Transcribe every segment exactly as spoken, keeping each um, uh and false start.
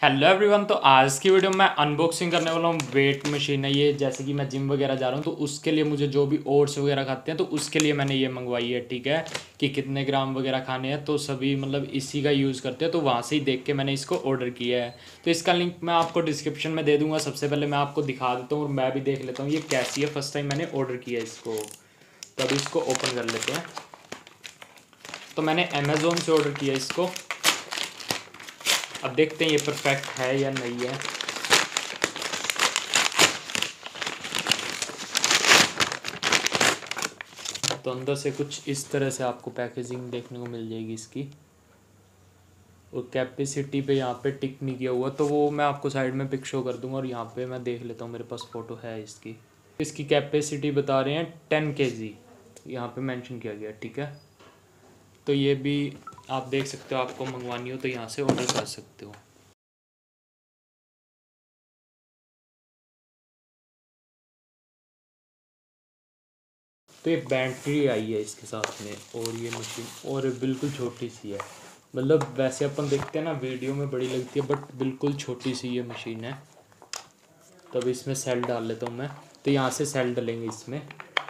Hello everyone. तो आज की वीडियो में मैं अनबॉक्सिंग करने वाला हूँ वेट मशीन है ये। जैसे कि मैं जिम वगैरह जा रहा हूँ तो उसके लिए मुझे जो भी ओट्स वगैरह खाते हैं तो उसके लिए मैंने ये मंगवाई है। ठीक है कि कितने ग्राम वगैरह खाने हैं तो सभी मतलब इसी का यूज़ करते हैं, तो वहाँ से ही देख के मैंने इसको ऑर्डर किया है। तो इसका लिंक मैं आपको डिस्क्रिप्शन में दे दूँगा। सबसे पहले मैं आपको दिखा देता हूँ और मैं भी देख लेता हूँ ये कैसी है। फर्स्ट टाइम मैंने ऑर्डर किया है इसको, तो अभी इसको ओपन कर लेते हैं। तो मैंने अमेज़ोन से ऑर्डर किया इसको। अब देखते हैं ये परफेक्ट है या नहीं है। तो अंदर से कुछ इस तरह से आपको पैकेजिंग देखने को मिल जाएगी इसकी। और कैपेसिटी पे यहाँ पे टिक नहीं किया हुआ, तो वो मैं आपको साइड में पिक शो कर दूंगा। और यहाँ पे मैं देख लेता हूँ, मेरे पास फ़ोटो है इसकी। इसकी कैपेसिटी बता रहे हैं टेन के जी, यहाँ पे मेंशन किया गया। ठीक है, तो ये भी आप देख सकते हो। आपको मंगवानी हो तो यहाँ से ऑर्डर कर सकते हो। तो ये बैटरी आई है इसके साथ में, और ये मशीन और बिल्कुल छोटी सी है। मतलब वैसे अपन देखते हैं ना वीडियो में बड़ी लगती है, बट बिल्कुल छोटी सी ये मशीन है। तो अब इसमें सेल डाल लेता हूँ मैं। तो यहाँ से सेल डालेंगे इसमें।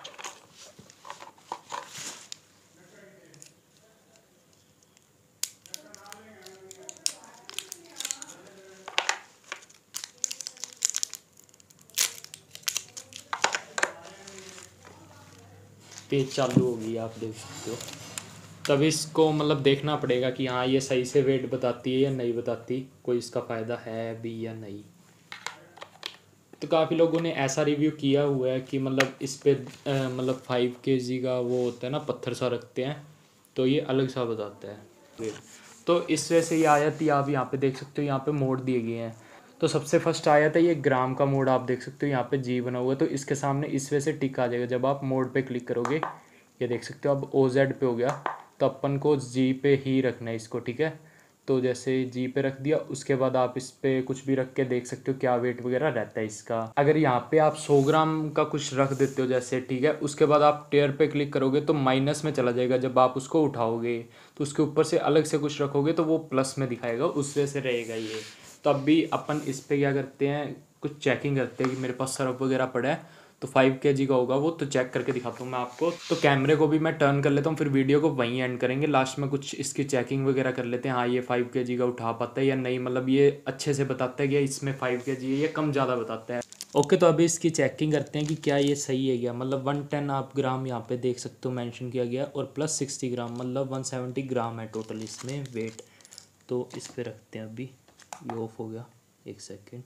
पेज चालू होगी, आप देख सकते हो। तब इसको मतलब देखना पड़ेगा कि हाँ ये सही से वेट बताती है या नहीं बताती, कोई इसका फ़ायदा है भी या नहीं। तो काफ़ी लोगों ने ऐसा रिव्यू किया हुआ है कि मतलब इस पे मतलब फाइव के जी का वो होता है ना, पत्थर सा रखते हैं, तो ये अलग सा बताता है वेट। तो इस वजह से ये आया थी। आप यहाँ पे देख सकते हो, यहाँ पे मोड दिए गए हैं। तो सबसे फर्स्ट आया था ये ग्राम का मोड, आप देख सकते हो यहाँ पे जी बना हुआ है। तो इसके सामने इस वजह से टिक आ जाएगा जब आप मोड पे क्लिक करोगे। ये देख सकते हो अब ओ जेड पे हो गया, तो अपन को जी पे ही रखना है इसको। ठीक है, तो जैसे जी पे रख दिया, उसके बाद आप इस पे कुछ भी रख के देख सकते हो क्या वेट वगैरह रहता है इसका। अगर यहाँ पे आप सौ ग्राम का कुछ रख देते हो जैसे, ठीक है, उसके बाद आप टेयर पे क्लिक करोगे तो माइनस में चला जाएगा। जब आप उसको उठाओगे तो उसके ऊपर से अलग से कुछ रखोगे तो वो प्लस में दिखाएगा, उस वजह से रहेगा ये। तो अब भी अपन इस पे क्या करते हैं, कुछ चेकिंग करते हैं कि मेरे पास सरफ वगैरह पड़ा है। तो फाइव के जी का होगा वो, तो चेक करके दिखाता हूँ मैं आपको। तो कैमरे को भी मैं टर्न कर लेता हूँ, फिर वीडियो को वहीं एंड करेंगे। लास्ट में कुछ इसकी चेकिंग वगैरह कर लेते हैं, हाँ ये फाइव के जी का उठा पाता है या नहीं। मतलब ये अच्छे से बताता है कि इसमें फाइव के जी है, ये कम ज़्यादा बताता है। ओके, तो अभी इसकी चेकिंग करते हैं कि क्या ये सही है क्या। मतलब वन टेन आप ग्राम यहाँ पे देख सकते हो मेंशन किया गया, और प्लस सिक्सटी ग्राम मतलब वन सेवेंटी ग्राम है टोटल इसमें वेट। तो इस पर रखते हैं। अभी ये ऑफ हो गया, एक सेकेंड।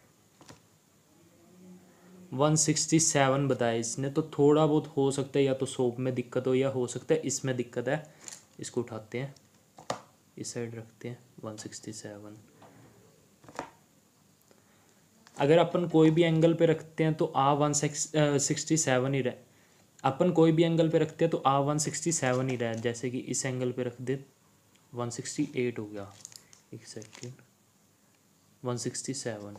वन सिक्सटी सेवन बताया इसने, तो थोड़ा बहुत हो सकता है या तो सोप में दिक्कत हो या हो सकता है इसमें दिक्कत है। इसको उठाते हैं, इस साइड रखते हैं। वन सिक्सटी सेवन अगर अपन कोई भी एंगल पे रखते हैं तो आ वन सिक्सटी सेवन ही रहे। अपन कोई भी एंगल पे रखते हैं तो आ वन सिक्सटी सेवन ही रहे। जैसे कि इस एंगल पे रख दे, वन सिक्सटी एट हो गया। एक सेकेंड, वन सिक्सटी सेवन।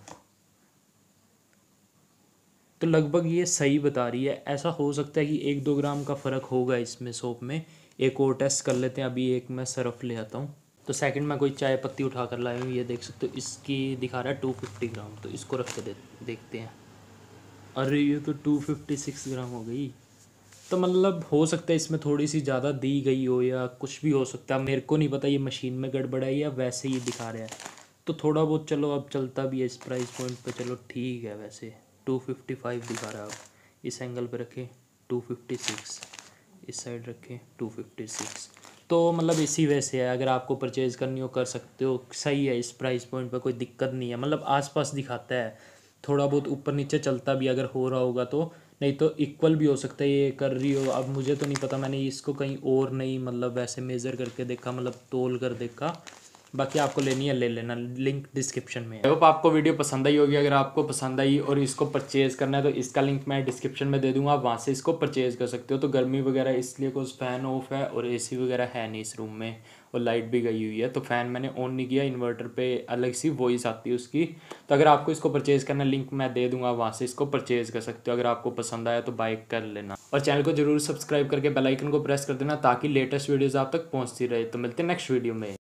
तो लगभग ये सही बता रही है। ऐसा हो सकता है कि एक दो ग्राम का फ़र्क होगा इसमें सोप में। एक और टेस्ट कर लेते हैं। अभी एक मैं सरफ ले आता हूँ। तो सेकंड में कोई चाय पत्ती उठा कर लाया हूँ। ये देख सकते हो इसकी दिखा रहा है टू फिफ्टी ग्राम। तो इसको रख के दे देखते हैं। अरे ये तो टू फिफ्टी सिक्स ग्राम हो गई। तो मतलब हो सकता है इसमें थोड़ी सी ज़्यादा दी गई हो या कुछ भी हो सकता है, मेरे को नहीं पता ये मशीन में गड़बड़ है या वैसे ही दिखा रहा है। तो थोड़ा बहुत चलो अब चलता भी है इस प्राइस पॉइंट पे, चलो ठीक है। वैसे टू फिफ्टी फाइव दिखा रहा है। अब इस एंगल पे रखें टू फिफ्टी सिक्स, इस साइड रखें टू फिफ्टी सिक्स। तो मतलब इसी वजह से है। अगर आपको परचेज़ करनी हो कर सकते हो, सही है इस प्राइस पॉइंट पे, कोई दिक्कत नहीं है। मतलब आसपास दिखाता है, थोड़ा बहुत ऊपर नीचे चलता भी अगर हो रहा होगा तो, नहीं तो इक्वल भी हो सकता है ये कर रही हो। अब मुझे तो नहीं पता, मैंने इसको कहीं और नहीं मतलब वैसे मेज़र करके देखा, मतलब तोल कर देखा। बाकी आपको लेनी है ले लेना, लिंक डिस्क्रिप्शन में है। आई होप आपको वीडियो पसंद आई होगी। अगर आपको पसंद आई और इसको परचेज़ करना है तो इसका लिंक मैं डिस्क्रिप्शन में दे दूंगा, आप वहाँ से इसको परचेज़ कर सकते हो। तो गर्मी वगैरह इसलिए कुछ फ़ैन ऑफ है और एसी वगैरह है नहीं इस रूम में, और लाइट भी गई हुई है। तो फ़ैन मैंने ऑन नहीं किया, इन्वर्टर पे अलग सी वॉइस आती है उसकी। तो अगर आपको इसको परचेज़ करना है, लिंक मैं दे दूंगा, वहाँ से इसको परचेज़ कर सकते हो। अगर आपको पसंद आया तो बाय कर लेना, और चैनल को जरूर सब्सक्राइब करके बेल आइकन को प्रेस कर देना ताकि लेटेस्ट वीडियोज़ आप तक पहुँचती रहे। तो मिलते हैं नेक्स्ट वीडियो में।